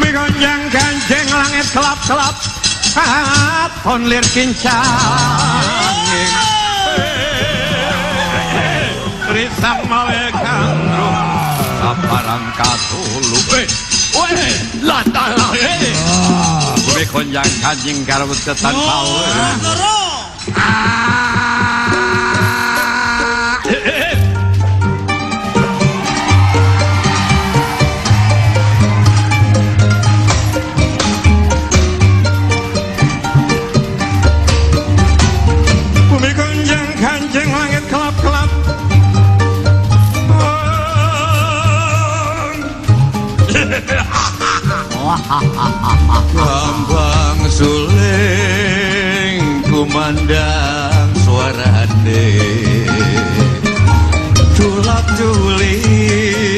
Bumi gonjang ganjeng langit kelap-kelap ton lir kincang risang mawe gandrung saparang katulu lantar bumi gonjang ganjeng karbut ketan power Bambang suling kumandang suarane tulak tulis